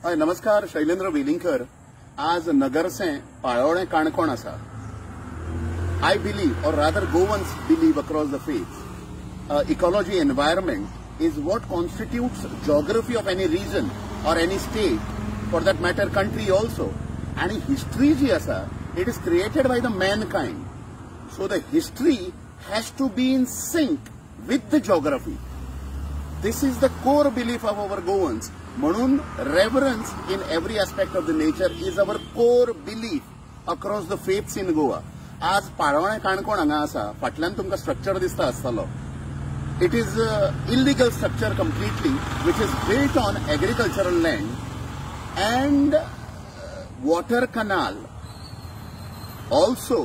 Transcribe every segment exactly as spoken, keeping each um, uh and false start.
हय नमस्कार, शैलेंद्र वेलिंगकर. आज नगरसे पाळोळें काणकोण आसा. I believe, or rather Goans believe across the faiths, uh, ecology, environment is what constitutes geography of any region or any state, for that matter country also. And history ji asa, it is created by the mankind. So the history has to be in sync with the geography. This is the core belief of our Goans. म्हणून reverence in every aspect of the nature is our core belief across the faiths in Goa. आज पाळोळें काणकोण हांगा आसा, फाटल्यान तुमकां structure दिसता आसतलो. It is uh, illegal structure completely, which is built on agricultural land and uh, water canal, also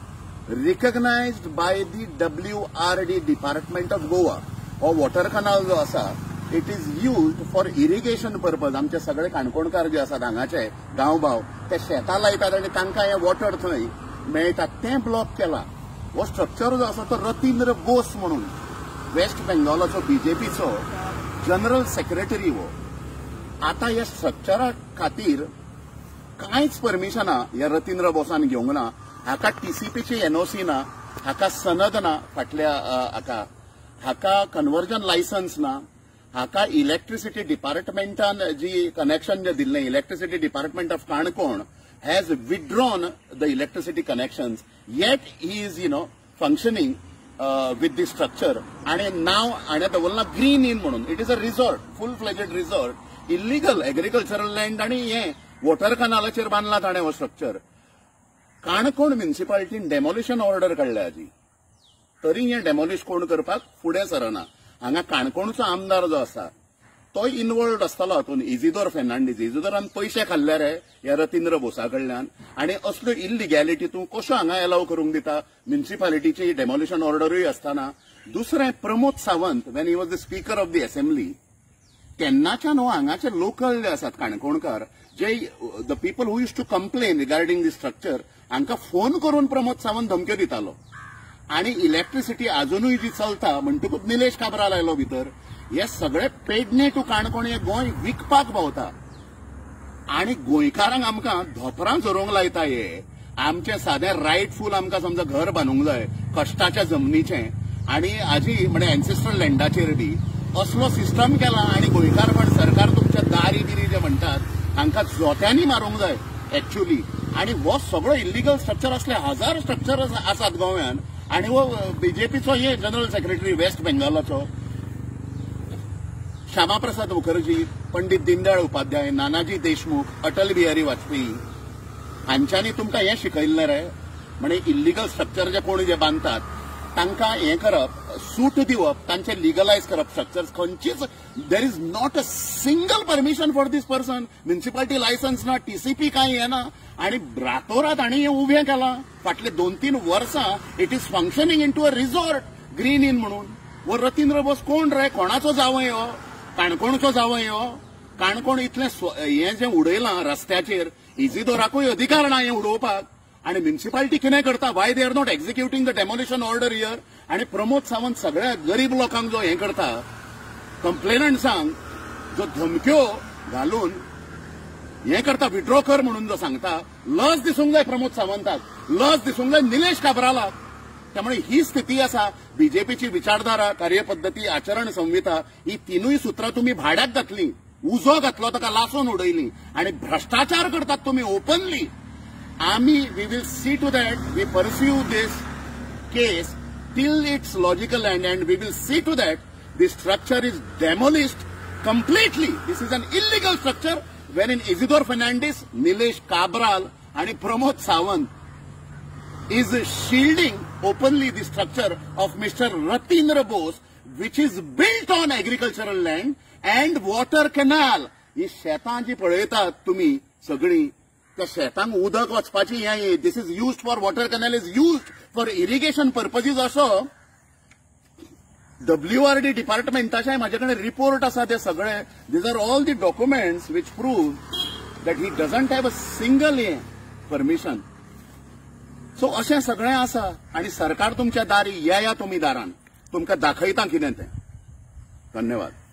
recognized by the W R D Department of Goa. और water canal जो आसा, it is used for irrigation purpose. आमचे सगळे काणकोणकार जे आसात हांगाचे गांव भाव ते शेतां लायतात आनी तांकां हे वॉटर थंय मेळटात, तें ब्लॉक केला. हो स्ट्रक्चर जो आसा तो रतींद्र बोस म्हणून वेस्ट बेंगॉलाचो बीजेपीचो जनरल सेक्रेटरी. हो आता ह्या स्ट्रक्चरा खातीर कांयच परमिशनां ह्या रतींद्र बोसान घेवंक ना. हाका टीसीपीची एनओसी ना, हाका सनद ना, फाटल्या हाका हाका कन्वर्जन लायसन्स ना, हाका इलेक्ट्रिसिटी डिपार्टमेंटान जी कनेक्शन जे दिल्लें, electricity department of Canacona has withdrawn the electricity connections, yet he is, you know, functioning uh, with this structure. And now, and the whole green in म्हणून, it is a resort, full-fledged resort, illegal agricultural land, आणि हे water canalaचेर बांदला ताणें हो structure. Canacona म्युनिसिपालिटीन demolition order काडल्या हाजी, तरी हे डेमोलिश कोण करपाक फुडें सरना. हांगा काणकोणचो आमदार जो आसा तो इन्वॉल्ड आसतलो हातून, इजिदोर फेर्नांडीस. इजिदोरान पयशे खाल्ले रे ह्या रतींद्र बोसा कडल्यान, आनी असल्यो इलिगॅलिटी तूं कश्यो हांगा एलाव करूंक दिता, म्युनिसिपालिटीची डेमोलिशन ऑर्डरूय आसतना. दुसरें, Pramod Sawant, when he was the speaker of the assembly, तेन्नाच्यान हो हांगाचे लोकल जे आसात काणकोणकार, जे the people who use to complain regarding the structure, हांकां फोन करून प्रमोद सावंत धमक्यो दितालो. आणि इलेक्ट्रिसिटी अजूनही जी चलता म्हणटकूच निलेश काब्राल आयलो भितर. हे सगळे पेडणे टू काणकोण हे गोंय विकपाक भोंवता, आणि गोंयकारांक आमकां धोपरां चोरोवंक लायता. हे आमचें सादें रायटफूल आमकां समजा घर बांदूंक जाय कश्टाच्या जमनीचें, आनी हाजी म्हणजे एन्सेस्ट्रल लँडाचेर बी असलो सिस्टम केला. आनी गोंयकार पण सरकार तुमच्या दारी बिरी जे म्हणटात हांकां जोत्यांनी मारूंक जाय एक्च्युअली. आनी हो सगळो इल्लीगल स्ट्रक्चर असले हजार स्ट्रक्चर आसात गोंयांत. आणि वो बीजेपीचो हे जनरल सेक्रेटरी वेस्ट बेंगॉलाचो श्यामाप्रसाद मुखर्जी, पंडित दीनदयाळ उपाध्याय, नानाजी देशमुख, अटल बिहारी वाजपेयी हांच्यांनी तुमकां हें शिकयल्लें रे, म्हणजे इल्लीगल स्ट्रक्चर जे कोण जे बांदतात तांकां हें करप, सूट दिवप, तांचे लिगलायज करप स्ट्रक्चर्स. खंयचीच there is not a single permission for this person. Municipality licence ना, टीसीपी कांय हें ना, आणि रातोरात हांणी हें उबें केलां. फाटले दोन तीन वर्सां it is functioning in to a resort, Green Inn म्हणून. वो रतींद्र बोस कोण रे, कोणाचो जावंय हो? काणकोणचो जावंय हो? काणकोण इतलें हें जें उडयलां रस्त्याचेर, इजिदोराकूय अधिकार ना हें उडोवपाक. आणि म्युनिसिपालिटी कितें करता, why they are not executing the demolition order here. आणि प्रमोद सावंत सगळ्या गरीब लोकांक जो हें करता, कंप्लेनंट्सांक जो धमक्यो घालून हें करता, विड्रॉ कर म्हणून जो सांगता, लज दिसूंक जाय प्रमोद सावंताक, लज दिसूंक जाय निलेश काब्रालाक. त्यामुळे ही स्थिती आसा. बीजेपीची विचारधारा, कार्यपद्धती, आचरण संहिता ही तिनूय सुत्रां तुम्ही भाड्याक घातली, उजो घातलो ताका लासून उडयली, आणि भ्रष्टाचार करतात तुम्ही ओपनली. आम्ही we will see to that we pursue this case till its logical end, and we will see to that the structure is demolished completely. This is an illegal structure wherein Isidore Fernandes, Nilesh Cabral and Pramod Sawant is shielding openly the structure of Mister Ratindra Bose, which is built on agricultural land and water canal. ही शेतां जी पळयतात तुम्ही सगळी, त्या शेतांक उदक वचपाची हें, this is used for water canal, is used for irrigation purposes. असो डब्ल्यू आर डी डिपार्टमेंटाचे म्हाजे कडेन रिपोर्ट आसा ते सगळे. These are all the documents which prove that he doesn't have a single हे परमिशन. सो अशें सगळें आसा, आनी सरकार तुमच्या दारी येया तुमी दारान, तुमकां दाखयता कितें तें. धन्यवाद.